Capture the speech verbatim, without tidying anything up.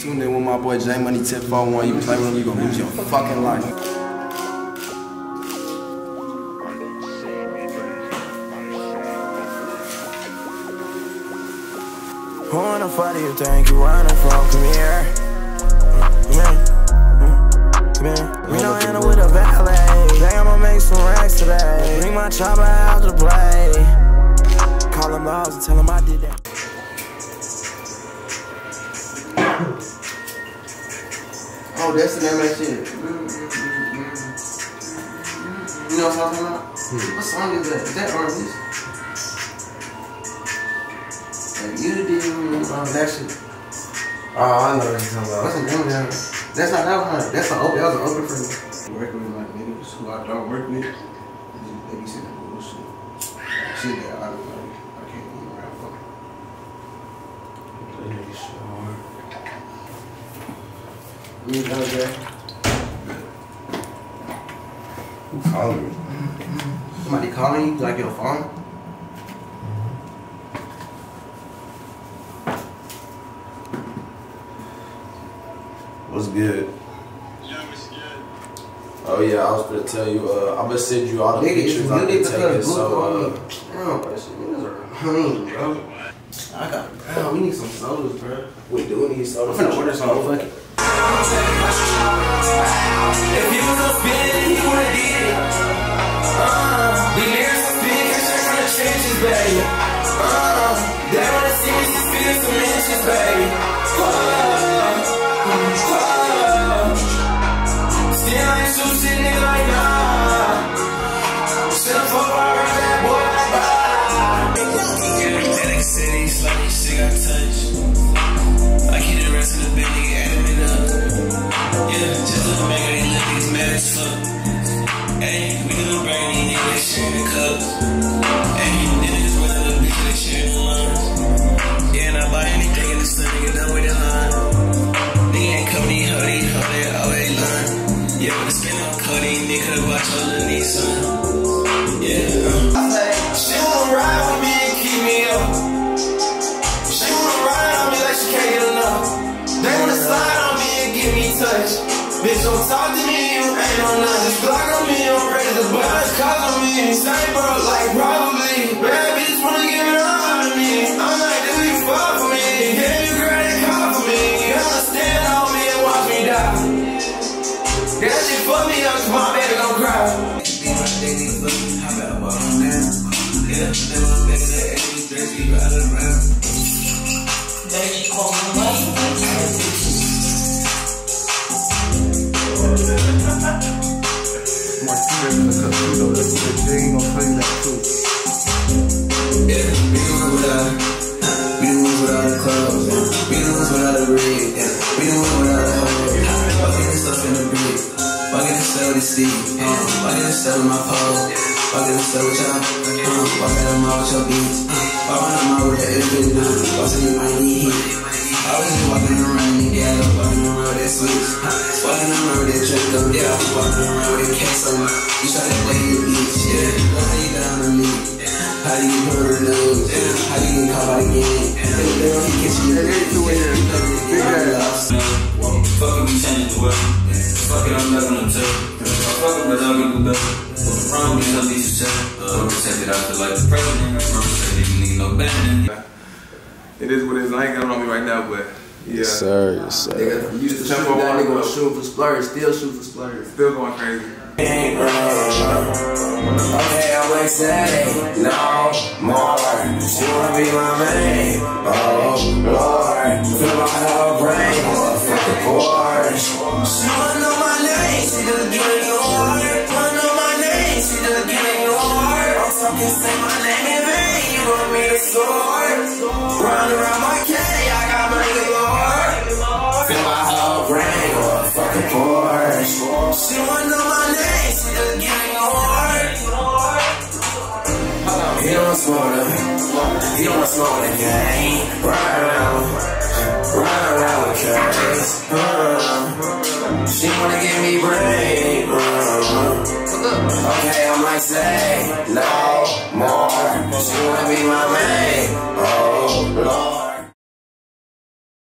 Tuned in with my boy J Money ten four one. You play with him, you gonna lose your fucking life. Who in the fuck do you think you running from? Come here. Come here. Come here. We know Anna with a valet. Think I'ma make some racks today. Bring my chopper out to play. Call him out and tell him I did that. Oh, that's the name of that shit. You know what I'm talking about? Hmm. What song is that? Is that artist? You did um, that shit. Oh, I know what you're talking about. What's the name of that? That's not that one. That's an open. That was an open for me. Working with like niggas who I don't work with. They be saying that bullshit. Shit that I don't know. I can't even rap for. That nigga shit hard. Me and L J. Who calling me? Somebody calling you like your phone? What's good? Oh yeah, I was gonna tell you. Uh, I'm gonna send you all the Nigga, pictures I've been taking. So, uh, damn, that shit niggas are clean, bro. I got, bro, we need some sodas, bro. we do need soda. I'm finna order some. Fuck it. If he was a spin, he would've did it. Uh, the lyrics are big, I straight from the trenches, baby. Uh, they wanna see me spin some inches, baby. Uh, uh, still ain't some shit, nigga, like nah. Shit up for I ride that boy like bye. Yeah, Attic City, slutty shit got touched. I keep the rest of the big nigga adding it up. Yeah, just to make these niggas mad as fuck. Hey, we do the burn, these niggas sharing the cups. Hey, niggas run out of bitch, they sharing the lunch. Yeah, and I buy anything in the sun, nigga, done with the line. Nigga ain't come, these hoe, these hoe, they always line. Yeah, but it's been on Cody, nigga, could've watched your little niece, son. Yeah, uh. I say, she wanna ride with me and keep me up. She wanna ride on me like she can't get enough. They wanna slide on me and give me touch. Bitch, don't talk to me, you ain't on nothing. Just block on me, I'm ready to buzz. Call on me, say bro, like probably. Bad bitch wanna give it all to me. I'm like, do you fuck for me? Can you grab that call for me? You understand on me and watch me die. That shit fuck me up, cause my baby gon' cry. Yeah, they wanna make that extra thirsty, ride around. Baby, call me money. Martinez in the casino, that's what they ain't gonna tell you that too. Yeah, we do it without it. We do it without the clothes. We do it without the rig. Yeah, we do it without the hoe. Fucking this stuff in the brick. Fucking this stuff with the seat. Fucking this stuff with my pole. Fucking this stuff with y'all. Fucking them all with your beats. Fucking them all with the F N W. Fucking you might need heat. I was just walking around in ghetto, walking around with that switch, walking around with that trick up, yeah, walking around with that case on me. You try to play your beach, yeah, how you down on me? How do you put her in the news? How do you get caught out again? They don't get you, they don't do it, they don't lost. Fuck it, we changing the world. Fuck it, I'm not gonna tell. Fuck it, but I'm gonna do better. Wrong, we don't need to check. Protect it out to like the president. Protect it, you need no band. It is what it is. I ain't got it on me right now, but yeah. Yes, sir. Yes, sir. Nigga, used to shoot that nigga was shooting for splurge, still shoot for splurge. Still going crazy. Okay, I would say no more. She wanna be my main. Oh Lord, fill my whole brain with a fucking Porsche. She wanna know my name, she just getting ignored. Wanna know my name, she just getting ignored. I'm talking, say my name in vain. You want me to soar? Run around my K, I got my galore. Fill my whole brain with a fucking Porsche. She wanna know my name, she just getting ignored. He don't smoke the, he don't smoke the game. Ride around, ride around with Curtis. Uh, she wanna give me brain. Uh, okay, I might say no more. She wanna be my man.